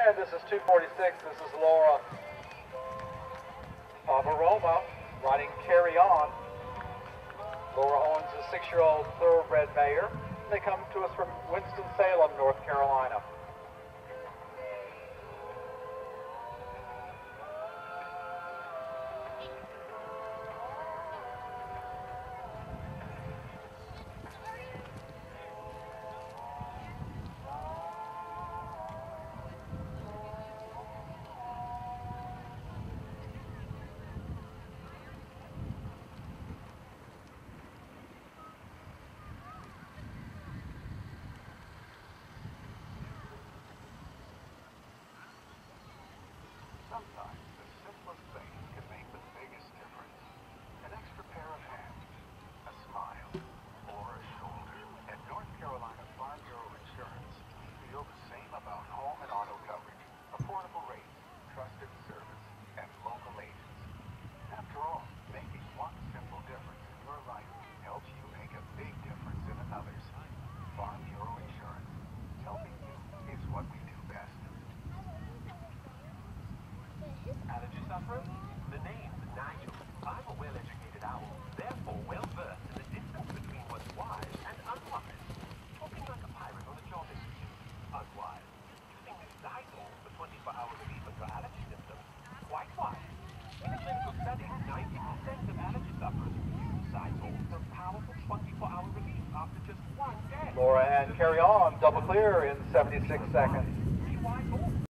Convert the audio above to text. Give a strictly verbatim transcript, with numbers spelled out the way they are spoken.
And this is two forty-six. This is Laura Pavaroma riding Carry On. Laura owns a six-year-old thoroughbred mare. They come to us from Winston-Salem, North Carolina. Sometimes the simplest thing can make the biggest difference. An extra pair of hands, a smile, or a shoulder. At North Carolina Farm Bureau Insurance, we feel the same about home and auto coverage, affordable rates, trusted service, and local agents. After all, making one simple difference in your life helps you make a big difference in another's. Farm Bureau Insurance. Helping you is what we do best. Allergy sufferer? The name's Nigel. I'm a well-educated owl, therefore well-versed in the difference between what's wise and unwise. Talking like a pirate on a job interview. Unwise. Using this Zydol for twenty-four hour relief of your allergy symptoms. Quite wise. In a clinical study, ninety percent of allergy sufferers use Zydol for powerful twenty-four hour relief after just one day. Laura and Carry On, double clear in seventy-six seconds.